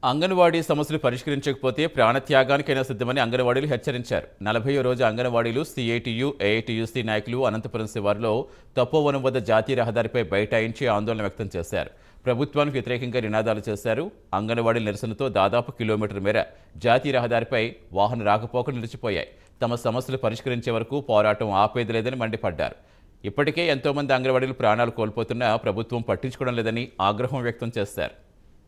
అంగన్వాడీ సమస్యలు పరిష్కరించకపోతే ప్రాణత్యాగానికైనా సిద్ధమని అంగన్వాడీలు హెచ్చరించారు. 40వ రోజు అంగన్వాడీలు సిఐటియు, ఏఐటియుసి నాయకులు అనంతపురం శివారులో తపోవనం వద్ద జాతీయ రహదారిపై బైఠాయించి ఆందోళన వ్యక్తం చేశారు. ప్రభుత్వానికి వ్యతిరేకంగా నినాదాలు చేశారు. అంగన్వాడీ నిరసనతో దాదాపు కిలోమీటర్ మేర జాతీయ రహదారిపై వాహన రాకపోకలు నిలిచిపోయాయి. తమ సమస్యలు పరిష్కరించే వరకు పోరాటం ఆపేది లేదని మండిపడ్డారు. ఇప్పటికే ఎంతోమంది అంగన్వాడీలు ప్రాణాలు కోల్పోతున్నా ప్రభుత్వం పట్టించుకోవడం లేదని ఆగ్రహం వ్యక్తం చేశారు.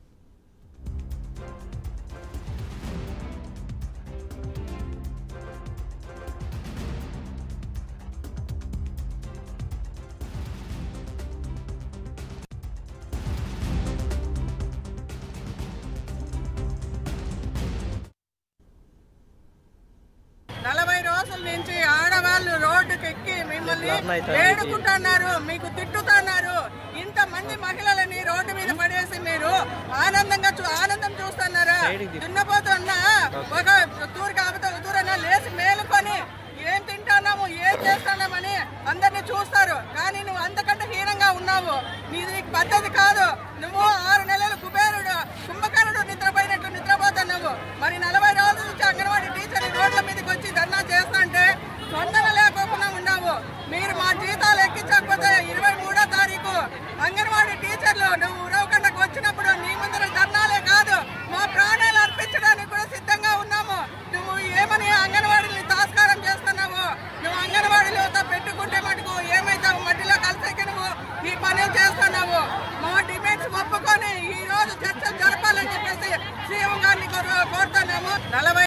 నుంచి ఆడవాళ్ళు రోడ్డుకెక్కి మిమ్మల్ని వేడుకుంటున్నారు, మీకు తిట్టుతున్నారు. ఇంతమంది మహిళలని రోడ్డు మీద పడేసి మీరు ఆనందం చూస్తున్నారా? దున్నపోతున్న ఒక తూరు కాకపోతే ఉదూరన్నా లేచి మేలుకొని ఏం తింటున్నాము, ఏం చేస్తున్నామని అందరినీ చూస్తారు. కానీ నువ్వు అంతకంటే హీనంగా ఉన్నావు. నీది పద్ధతి కాదు. నువ్వు 6 నెలలు కుంభకర్ణుడు నిద్రపోయినట్లు నిద్రపోతున్నావు. మరి 40 రోజుల నుంచి అంగన్వాడీ టీచర్ రోడ్ల మీదకి వచ్చి ధర్నా చేస్తా అంటే స్పందన లేకోకుండా ఉన్నావు. మీరు మా